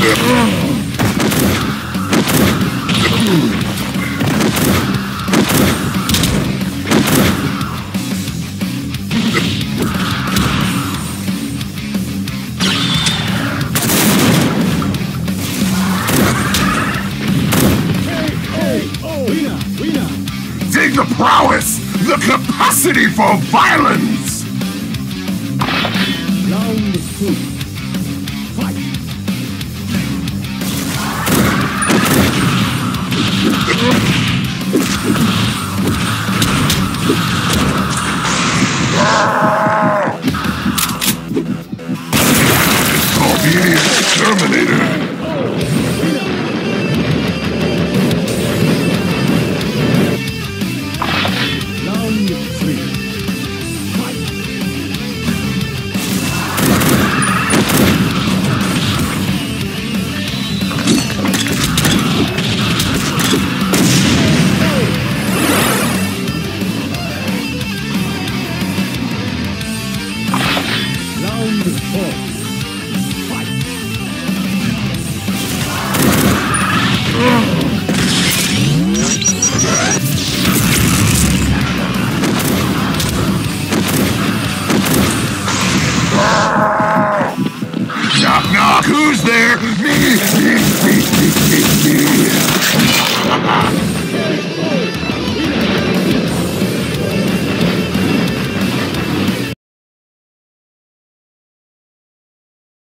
Dig the prowess, the capacity for violence! Round 2. Fight! Obedient Terminator! Round 3. Fight! Round 4. Fight! Knock knock, who's there? Me!